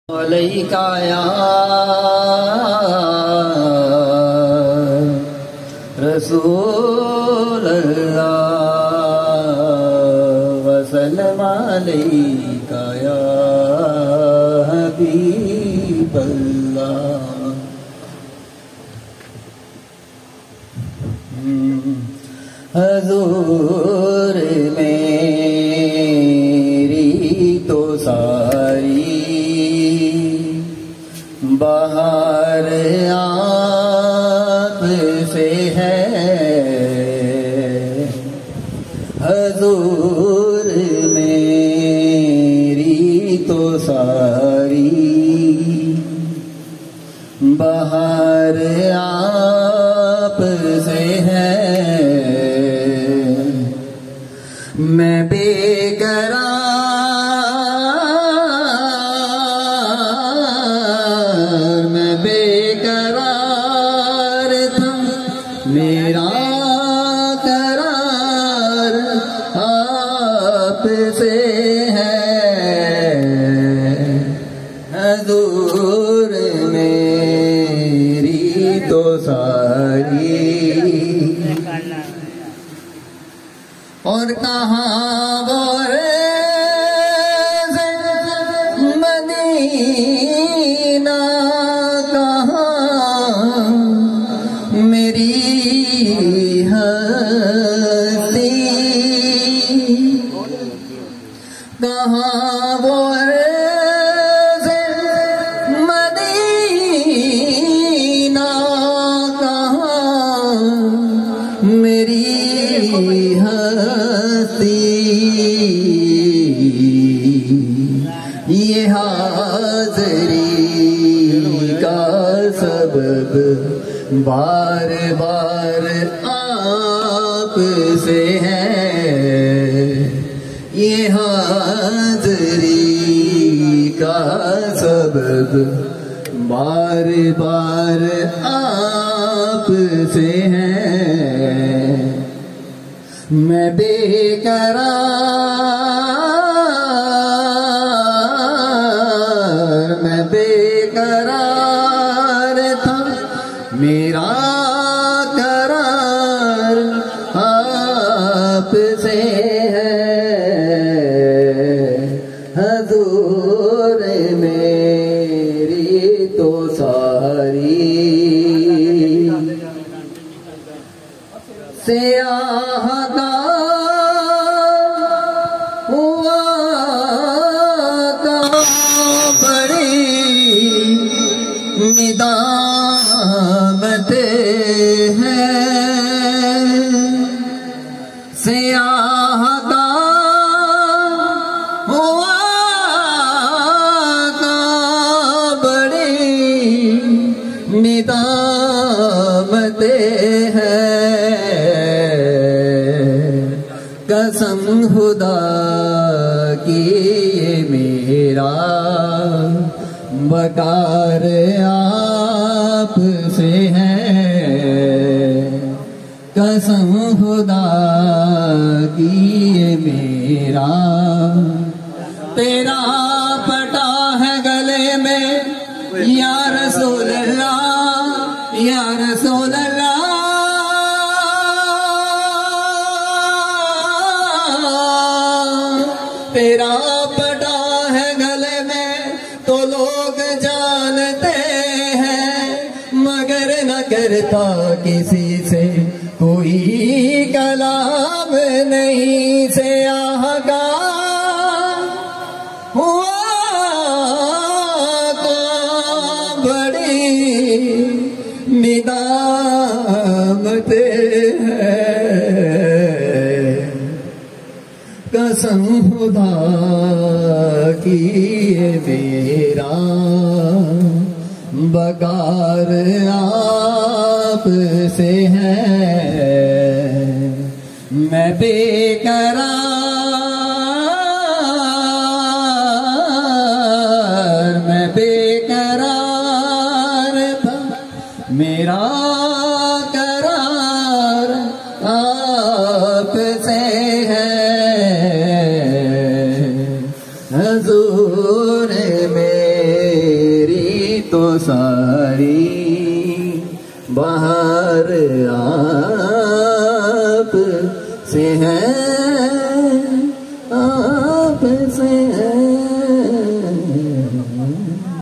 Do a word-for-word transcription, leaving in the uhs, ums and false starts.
अलैका या रसूल अल्लाह वसल्लम अलैका या हबीब अल्लाह। हजूर मेरी तो सारी बाहर आप से है। हजूर मेरी तो सारी बाहर आप से है। मैं बेकरार मैं बेकरार था, मेरा करार आप से है। हजूर मेरी तो सारी और कहाँ वो मदीना कहाँ मेरी हस्ती, कहाँ वो मदीना कहाँ मेरी ये हाज़री का सबब बार बार आप से है। ये हाज़री का सबब बार बार आप से है। मैं बेकरार मैं बेकरार था, मेरा करार आप से है। हजूर मेरी तो सारी सियाहदा हुआ का बड़ी निदामत है। सियाहदा हुआ का बड़ी निदामत है। कसम खुदा की ये मेरा वकार आप से है। कसम खुदा की ये मेरा तेरा पटा है गले में या रसूल अल्लाह या रसूल अल्लाह। तेरा पटा है गले में तो लोग जानते हैं, मगर न करता किसी से कोई कलाम नहीं। से आगा हुआ का बड़ी निदामत है। कसम खुदा की ये मेरा बगार आप से है। मैं बेकरार मैं बेकरार था, मेरा करार आप से है। हजूर में तो सारी बाहर आप से है, आप से है।